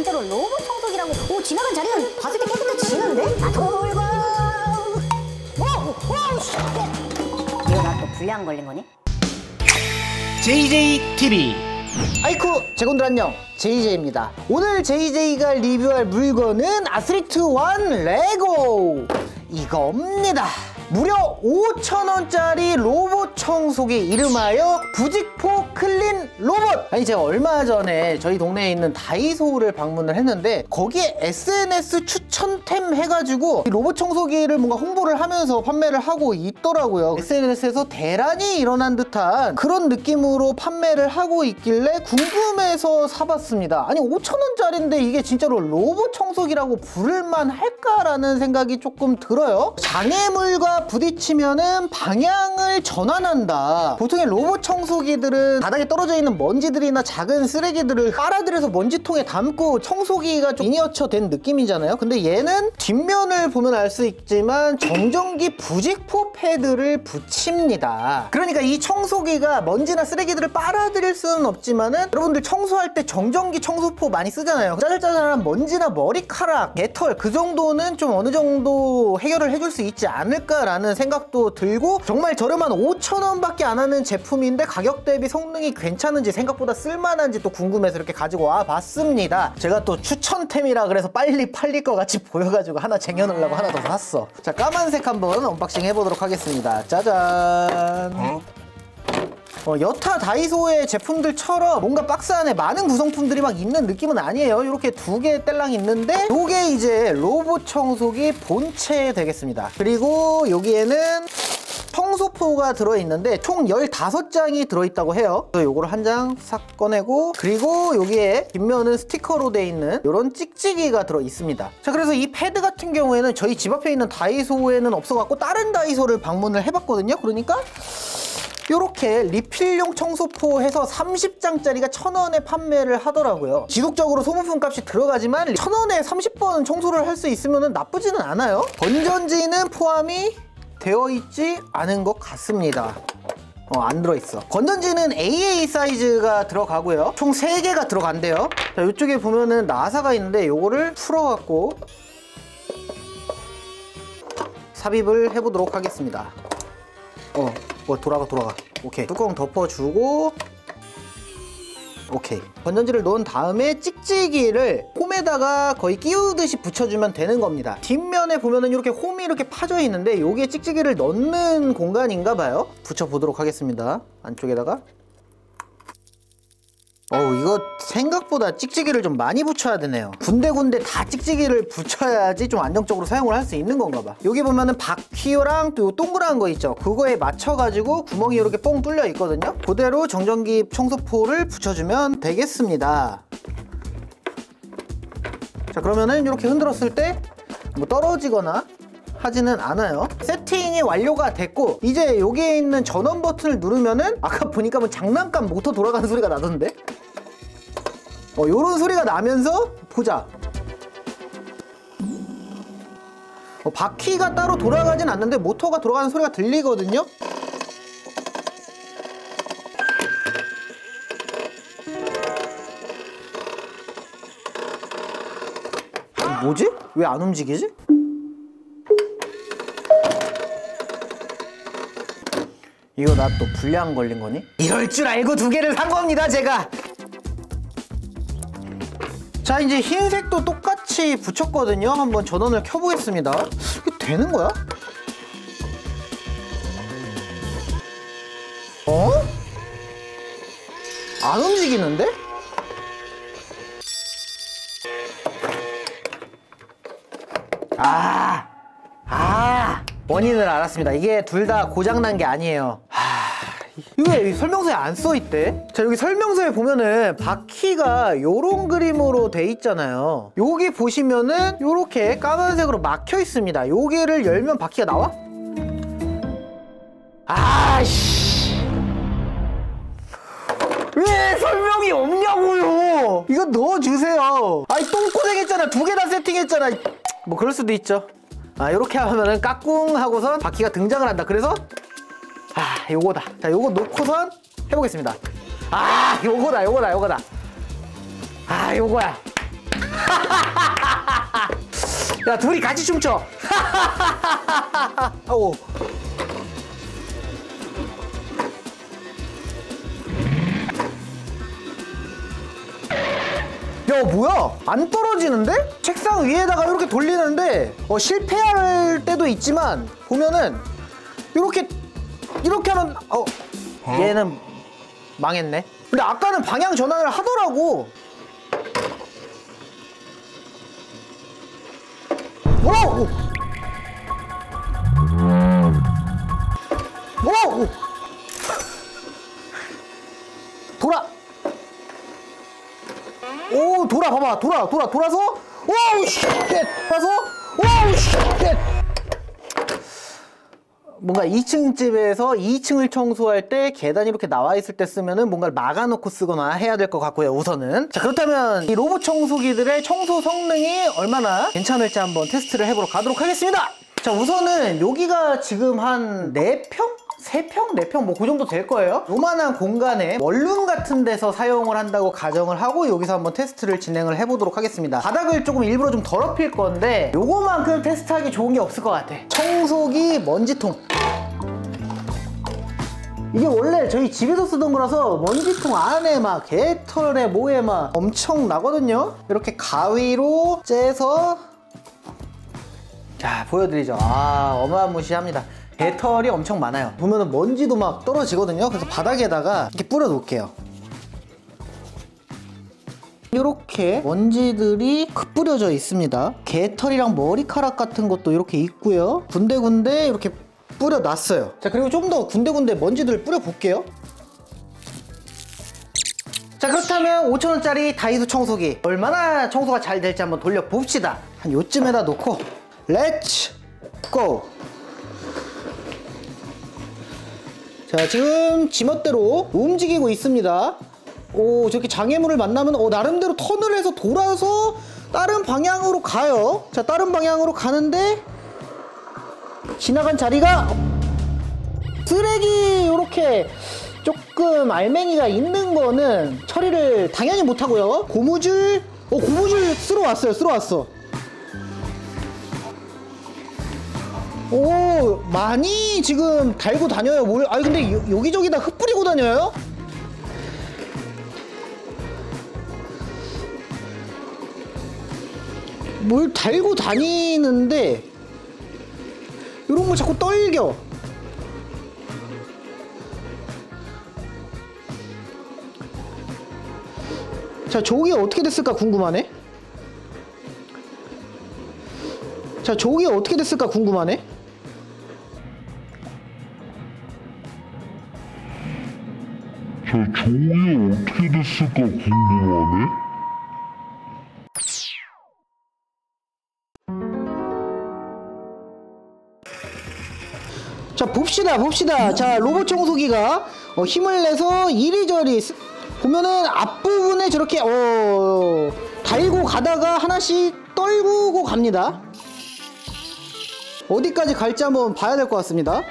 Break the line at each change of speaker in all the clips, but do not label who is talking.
진짜로 로봇 청소기라고. 오, 지나간 자리는 봤을 때 깨끗해지는데? 아, 돌고. 이거 나 또 불량 걸린 거니?
JJTV.
아이쿠, 제군들 안녕, JJ입니다. 오늘 JJ가 리뷰할 물건은 아스리트1 레고 이겁니다. 무려 5,000원짜리 로봇 청소기, 이름하여 부직포 클린 로봇. 아니, 제가 얼마 전에 저희 동네에 있는 다이소를 방문을 했는데 거기에 SNS 추천템 해가지고 로봇 청소기를 뭔가 홍보를 하면서 판매를 하고 있더라고요. SNS에서 대란이 일어난 듯한 그런 느낌으로 판매를 하고 있길래 궁금해서 사봤습니다. 아니, 5,000원짜리인데 이게 진짜로 로봇 청소기라고 부를만 할까라는 생각이 조금 들어요. 장애물과 부딪히면은 방향을 전환한다. 보통의 로봇 청소기들은 바닥에 떨어져 있는 먼지들이나 작은 쓰레기들을 빨아들여서 먼지통에 담고 청소기가 좀 미니어처 된 느낌이잖아요. 근데 얘는 뒷면을 보면 알 수 있지만 정전기 부직포 패드를 붙입니다. 그러니까 이 청소기가 먼지나 쓰레기들을 빨아들일 수는 없지만은 여러분들 청소할 때 정전기 청소포 많이 쓰잖아요. 짜잘짜잘한 먼지나 머리카락, 개털 그 정도는 좀 어느 정도 해결을 해줄 수 있지 않을까라는 생각도 들고, 정말 저렴한 5,000원밖에 안 하는 제품인데 가격 대비 성능이 괜찮은지, 생각보다 쓸만한지 또 궁금해서 이렇게 가지고 와 봤습니다. 제가 또 추천템이라 그래서 빨리 팔릴 것 같이 보여가지고 하나 쟁여놓으려고 하나 더 샀어. 자, 까만색 한번 언박싱 해보도록 하겠습니다. 짜잔. 여타 다이소의 제품들처럼 뭔가 박스 안에 많은 구성품들이 막 있는 느낌은 아니에요. 이렇게 두 개 뗄랑 있는데 요게 이제 로봇 청소기 본체 되겠습니다. 그리고 여기에는 청소포가 들어있는데 총 15장이 들어있다고 해요. 그래서 요거를 한 장 싹 꺼내고, 그리고 여기에 뒷면은 스티커로 돼 있는 이런 찍찍이가 들어있습니다. 자, 그래서 이 패드 같은 경우에는 저희 집 앞에 있는 다이소에는 없어갖고 다른 다이소를 방문을 해봤거든요. 그러니까 이렇게 리필용 청소포 해서 30장짜리가 1,000원에 판매를 하더라고요. 지속적으로 소모품 값이 들어가지만 1,000원에 30번 청소를 할 수 있으면 나쁘지는 않아요. 건전지는 포함이 되어 있지 않은 것 같습니다. 안 들어있어. 건전지는 AA 사이즈가 들어가고요. 총 3개가 들어간대요. 자, 이쪽에 보면은 나사가 있는데 요거를 풀어갖고 삽입을 해보도록 하겠습니다. 돌아가. 오케이. 뚜껑 덮어주고, 오케이. 건전지를 넣은 다음에 찍찍이를 홈에다가 거의 끼우듯이 붙여주면 되는 겁니다. 뒷면에 보면은 이렇게 홈이 이렇게 파져 있는데 여기에 찍찍이를 넣는 공간인가 봐요. 붙여보도록 하겠습니다. 안쪽에다가. 이거 생각보다 찍찍이를 좀 많이 붙여야 되네요. 군데군데 다 찍찍이를 붙여야지 좀 안정적으로 사용을 할 수 있는 건가 봐. 여기 보면은 바퀴랑 또 동그란 거 있죠. 그거에 맞춰가지고 구멍이 이렇게 뻥 뚫려 있거든요. 그대로 정전기 청소포를 붙여주면 되겠습니다. 자, 그러면은 이렇게 흔들었을 때 뭐 떨어지거나 하지는 않아요. 세팅이 완료가 됐고, 이제 여기에 있는 전원 버튼을 누르면은 아까 보니까 뭐 장난감 모터 돌아가는 소리가 나던데? 요런 소리가 나면서 보자. 바퀴가 따로 돌아가진 않는데 모터가 돌아가는 소리가 들리거든요? 뭐지? 왜 안 움직이지? 이거 나 또 불량 걸린 거니? 이럴 줄 알고 2개를 산 겁니다, 제가. 자, 이제 흰색도 똑같이 붙였거든요. 한번 전원을 켜보겠습니다. 이거 되는 거야? 안 움직이는데? 원인을 알았습니다. 이게 둘 다 고장난 게 아니에요. 이거 왜 설명서에 안 써있대? 자, 여기 설명서에 보면은 바퀴가 요런 그림으로 돼 있잖아요. 여기 보시면은 요렇게 까만색으로 막혀 있습니다. 여기를 열면 바퀴가 나와? 왜 설명이 없냐고요? 이거 넣어주세요. 아니, 똥꼬쟁했잖아. 2개 다 세팅했잖아. 뭐 그럴 수도 있죠. 이렇게 하면은 까꿍 하고선 바퀴가 등장을 한다. 그래서 요거다. 자, 요거 놓고선 해보겠습니다. 요거다. 요거야. 야, 둘이 같이 춤춰. 오. 야, 뭐야? 안 떨어지는데? 책상 위에다가 이렇게 돌리는데 실패할 때도 있지만 보면은 이렇게 하면 얘는 망했네. 근데 아까는 방향 전환을 하더라고. 오! 오! 돌아. 오, 봐봐. 돌아서. 오우, 쉣! 돌아서. 오우, 쉣! 뭔가 2층 집에서 2층을 청소할 때 계단이 이렇게 나와 있을 때 쓰면은 뭔가를 막아놓고 쓰거나 해야 될 것 같고요, 우선은. 자, 그렇다면 이 로봇 청소기들의 청소 성능이 얼마나 괜찮을지 한번 테스트를 해보러 가도록 하겠습니다. 자, 우선은 여기가 지금 한 4평? 3평? 4평? 뭐 그 정도 될 거예요. 요만한 공간에 원룸 같은 데서 사용을 한다고 가정을 하고 여기서 한번 테스트를 진행을 해보도록 하겠습니다. 바닥을 조금 일부러 좀 더럽힐 건데 요거만큼 테스트하기 좋은 게 없을 것 같아. 청소기 먼지통. 이게 원래 저희 집에서 쓰던 거라서 먼지통 안에 막 개털에 뭐에 막 엄청 나거든요. 이렇게 가위로 째서 자, 보여드리죠. 어마무시합니다. 개털이 엄청 많아요. 보면은 먼지도 막 떨어지거든요. 그래서 바닥에다가 이렇게 뿌려 놓을게요. 이렇게 먼지들이 흩뿌려져 있습니다. 개털이랑 머리카락 같은 것도 이렇게 있고요. 군데군데 이렇게 뿌려 놨어요. 자, 그리고 좀 더 군데군데 먼지들을 뿌려 볼게요. 자, 그렇다면 5,000원짜리 다이소 청소기 얼마나 청소가 잘 될지 한번 돌려 봅시다. 한 요쯤에다 놓고 렛츠 고! 자, 지금 지멋대로 움직이고 있습니다. 오, 저렇게 장애물을 만나면 나름대로 턴을 해서 돌아서 다른 방향으로 가요. 자, 다른 방향으로 가는데 지나간 자리가 쓰레기 이렇게 조금 알맹이가 있는 거는 처리를 당연히 못하고요. 고무줄 쓸어 왔어. 오, 많이 지금 달고 다녀요. 아니 근데 여기저기 다 흩뿌리고 다녀요? 뭘 달고 다니는데 이런 거 자꾸 떨겨. 자, 저게 어떻게 됐을까 궁금하네. 자, 저게 어떻게 됐을까 궁금하네.
저 종이 어떻게 됐을까 궁금하네?
자, 봅시다. 자, 로봇 청소기가 힘을 내서 이리저리 보면은 앞부분에 저렇게 달고 가다가 하나씩 떨구고 갑니다. 어디까지 갈지 한번 봐야 될 것 같습니다.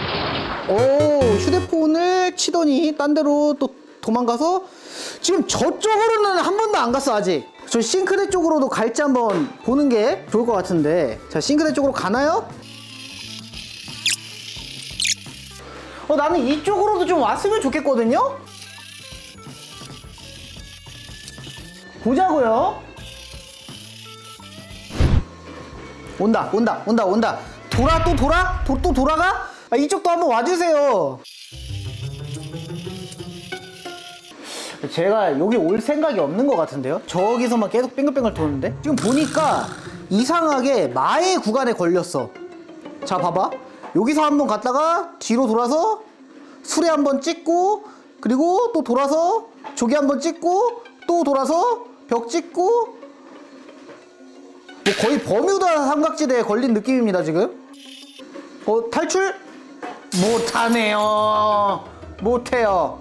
휴대폰을 치더니 딴 데로 또 도망가서 지금 저쪽으로는 한 번도 안 갔어. 아직 저 싱크대 쪽으로도 갈지 한번 보는 게 좋을 것 같은데. 자, 싱크대 쪽으로 가나요? 나는 이쪽으로도 좀 왔으면 좋겠거든요. 보자고요. 온다. 또 돌아가? 이쪽도 한번 와주세요. 제가 여기 올 생각이 없는 것 같은데요. 저기서만 계속 뺑글뺑글 도는데 지금 보니까 이상하게 마의 구간에 걸렸어. 자, 봐봐. 여기서 한번 갔다가 뒤로 돌아서 수레 한번 찍고, 그리고 또 돌아서 조개 한번 찍고, 또 돌아서 벽 찍고, 뭐 거의 버뮤다 삼각지대에 걸린 느낌입니다 지금. 탈출? 못해요.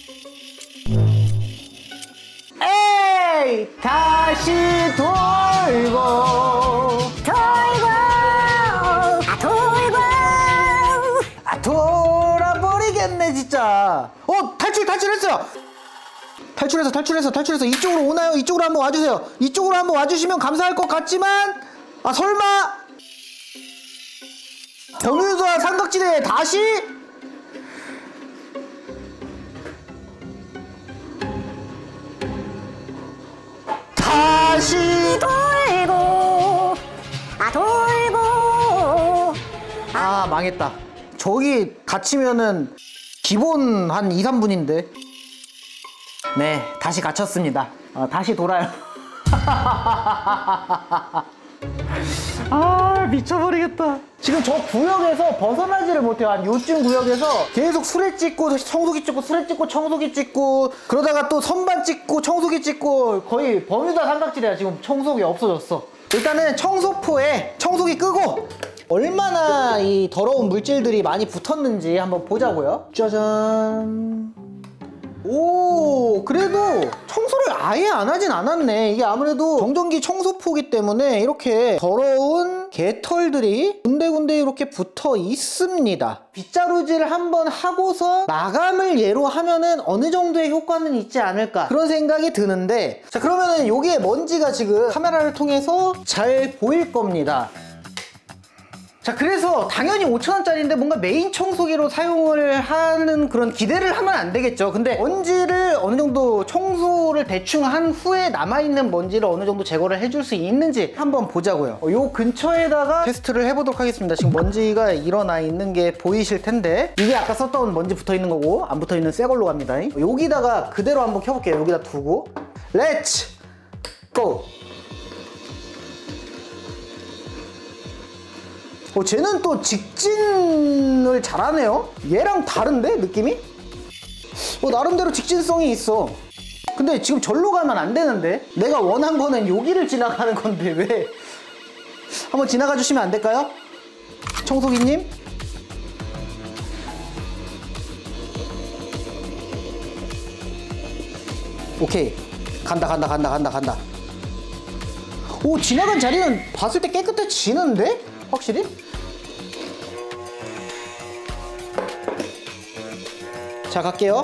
에이, 다시 돌고 돌아버리겠네 진짜. 탈출했어요. 탈출해서 이쪽으로 오나요? 이쪽으로 한번 와주세요. 이쪽으로 한번 와주시면 감사할 것 같지만 아 설마 경유도와 삼각지대에 다시
돌고 돌고
아 망했다. 저기 갇히면은 기본 한 2, 3분인데 네 다시 갇혔습니다. 다시 돌아요. 아 미쳐버리겠다. 지금 저 구역에서 벗어나지를 못해요. 한 요쯤 구역에서 계속 수레 찍고 청소기 찍고 수레 찍고 청소기 찍고 그러다가 또 선반 찍고 청소기 찍고 거의 버뮤다 삼각지대야. 지금 청소기 없어졌어. 일단은 청소포에 청소기 끄고 얼마나 이 더러운 물질들이 많이 붙었는지 한번 보자고요. 짜잔. 오 그래도 청소를 아예 안 하진 않았네. 이게 아무래도 정전기 청소포기 때문에 이렇게 더러운 개털들이 군데군데 이렇게 붙어 있습니다. 빗자루질을 한번 하고서 마감을 얘로 하면은 어느 정도의 효과는 있지 않을까 그런 생각이 드는데 자 그러면은 여기에 먼지가 지금 카메라를 통해서 잘 보일 겁니다. 자 그래서 당연히 5,000원짜리인데 뭔가 메인 청소기로 사용을 하는 그런 기대를 하면 안 되겠죠. 근데 먼지를 어느 정도 청소를 대충 한 후에 남아있는 먼지를 어느 정도 제거를 해줄 수 있는지 한번 보자고요. 요 근처에다가 테스트를 해보도록 하겠습니다. 지금 먼지가 일어나 있는 게 보이실 텐데 이게 아까 썼던 먼지 붙어 있는 거고 안 붙어 있는 새 걸로 갑니다. 여기다가 그대로 한번 켜볼게요. 여기다 두고 렛츠 고! 쟤는 또 직진을 잘하네요. 얘랑 다른데 느낌이? 나름대로 직진성이 있어. 근데 지금 절로 가면 안 되는데 내가 원한 거는 여기를 지나가는 건데 왜 한번 지나가 주시면 안 될까요? 청소기님? 오케이 간다. 오 지나간 자리는 봤을 때 깨끗해지는데? 확실히? 자 갈게요.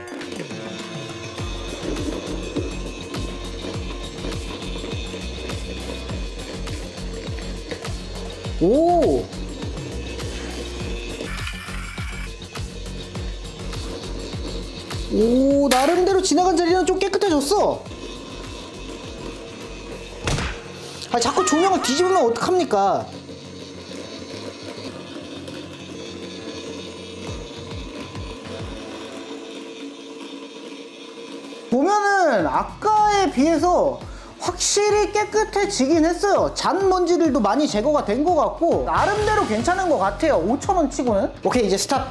오 나름대로 지나간 자리는 좀 깨끗해졌어. 자꾸 조명을 뒤집으면 어떡합니까? 보면은 아까에 비해서 확실히 깨끗해지긴 했어요. 잔먼지들도 많이 제거가 된 것 같고 나름대로 괜찮은 것 같아요. 5,000원 치고는. 오케이 이제 스탑.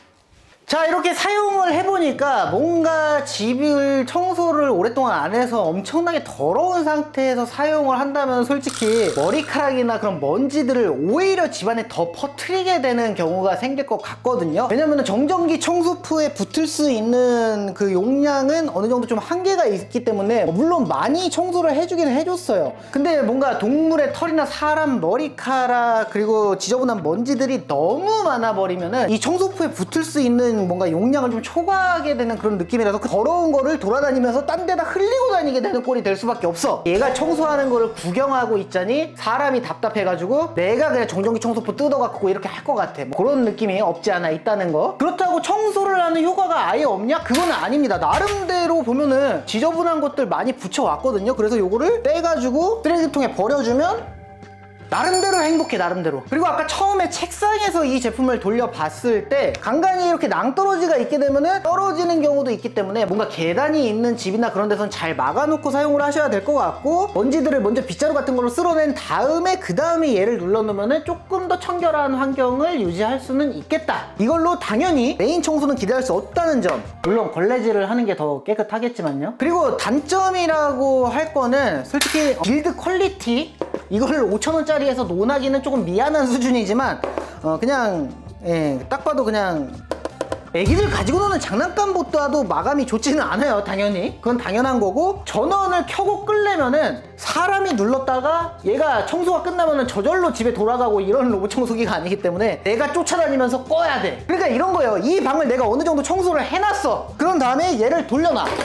자 이렇게 사용을 해보니까 뭔가 집을 청소를 오랫동안 안 해서 엄청나게 더러운 상태에서 사용을 한다면 솔직히 머리카락이나 그런 먼지들을 오히려 집안에 더 퍼뜨리게 되는 경우가 생길 것 같거든요. 왜냐면 정전기 청소포에 붙을 수 있는 그 용량은 어느 정도 좀 한계가 있기 때문에 물론 많이 청소를 해주긴 해줬어요. 근데 뭔가 동물의 털이나 사람 머리카락 그리고 지저분한 먼지들이 너무 많아 버리면은 이 청소포에 붙을 수 있는 뭔가 용량을 좀 초과하게 되는 그런 느낌이라서 그 더러운 거를 돌아다니면서 딴 데다 흘리고 다니게 되는 꼴이 될 수밖에 없어. 얘가 청소하는 거를 구경하고 있자니 사람이 답답해가지고 내가 그냥 정전기 청소포 뜯어갖고 이렇게 할 것 같아. 뭐 그런 느낌이 없지 않아 있다는 거. 그렇다고 청소를 하는 효과가 아예 없냐? 그건 아닙니다. 나름대로 보면은 지저분한 것들 많이 붙여왔거든요. 그래서 요거를 떼가지고 쓰레기통에 버려주면 나름대로 행복해. 나름대로. 그리고 아까 처음에 책상에서 이 제품을 돌려봤을 때 간간히 이렇게 낭떠러지가 있게 되면은 떨어지는 경우도 있기 때문에 뭔가 계단이 있는 집이나 그런 데서는 잘 막아놓고 사용을 하셔야 될 것 같고 먼지들을 먼저 빗자루 같은 걸로 쓸어낸 다음에 그 다음에 얘를 눌러놓으면은 조금 더 청결한 환경을 유지할 수는 있겠다. 이걸로 당연히 메인 청소는 기대할 수 없다는 점. 물론 걸레질을 하는 게 더 깨끗하겠지만요. 그리고 단점이라고 할 거는 솔직히 빌드 퀄리티 이걸 5,000원짜리에서 논하기는 조금 미안한 수준이지만 그냥 딱 봐도 그냥 애기들 가지고 노는 장난감보다도 마감이 좋지는 않아요. 당연히 그건 당연한 거고 전원을 켜고 끌려면은 사람이 눌렀다가 얘가 청소가 끝나면은 저절로 집에 돌아가고 이런 로봇 청소기가 아니기 때문에 내가 쫓아다니면서 꺼야 돼. 그러니까 이런 거예요. 이 방을 내가 어느 정도 청소를 해놨어. 그런 다음에 얘를 돌려놔.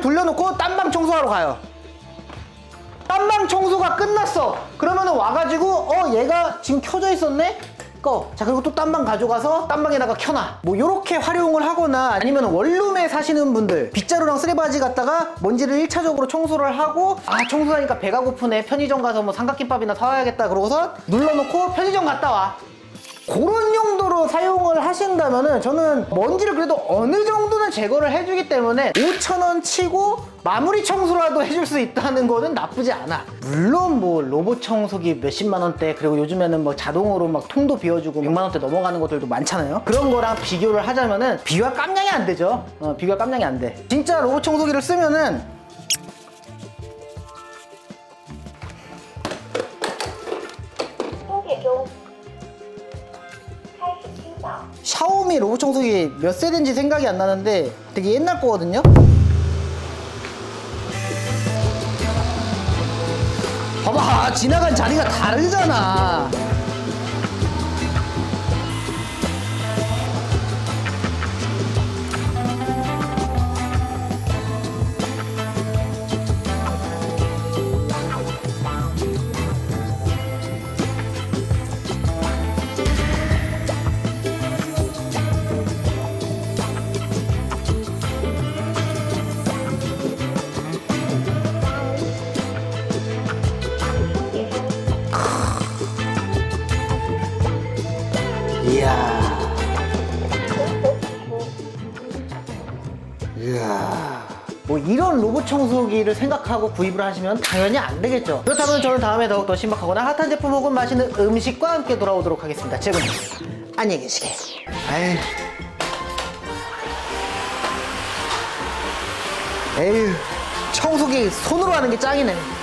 돌려놓고 딴방 청소하러 가요. 딴방 청소가 끝났어. 그러면은 와가지고 얘가 지금 켜져 있었네? 꺼. 자, 그리고 또 딴방 가져가서 딴방에다가 켜놔. 뭐 요렇게 활용을 하거나 아니면 원룸에 사시는 분들 빗자루랑 쓰레바지 갖다가 먼지를 1차적으로 청소를 하고 청소하니까 배가 고프네. 편의점 가서 뭐 삼각김밥이나 사와야겠다. 그러고서 눌러놓고 편의점 갔다 와. 그런 용도로 사용을 하신다면은 저는 먼지를 그래도 어느 정도는 제거를 해주기 때문에 5,000원 치고 마무리 청소라도 해줄 수 있다는 거는 나쁘지 않아. 물론 뭐 로봇 청소기 몇십만 원대, 그리고 요즘에는 뭐 자동으로 막 통도 비워주고 6만 원대 넘어가는 것들도 많잖아요. 그런 거랑 비교를 하자면은 비교가 깜냥이 안 되죠. 비교가 깜냥이 안 돼. 진짜 로봇 청소기를 쓰면은 샤오미 로봇 청소기 몇 세대인지 생각이 안 나는데 되게 옛날 거거든요. 봐봐, 지나간 자리가 다르잖아. 이야. 뭐 이런 로봇 청소기를 생각하고 구입을 하시면 당연히 안 되겠죠. 그렇다면 저는 다음에 더욱더 신박하거나 핫한 제품 혹은 맛있는 음식과 함께 돌아오도록 하겠습니다. 지금 안녕히 계시게. 에휴, 청소기 손으로 하는 게 짱이네.